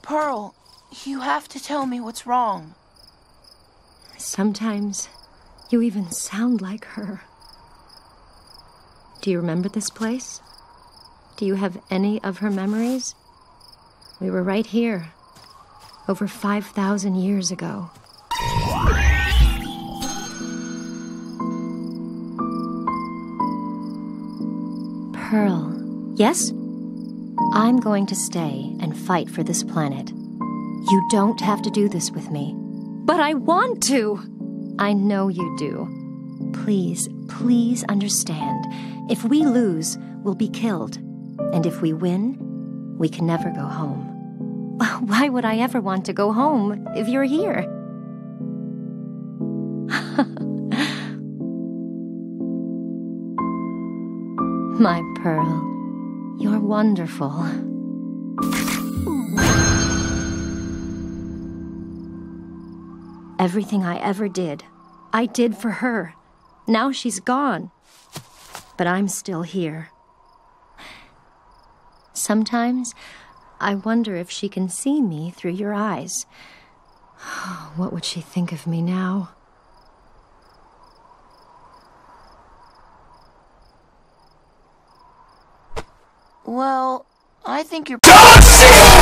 Pearl, you have to tell me what's wrong. Sometimes you even sound like her. Do you remember this place? Do you have any of her memories? We were right here, over 5,000 years ago. Pearl, yes? I'm going to stay and fight for this planet. You don't have to do this with me. But I want to! I know you do. Please, please understand. If we lose, we'll be killed. And if we win, we can never go home. Why would I ever want to go home if you're here? My Pearl, you're wonderful. Everything I ever did, I did for her. Now she's gone. But I'm still here. Sometimes, I wonder if she can see me through your eyes. What would she think of me now? Well, I think you're...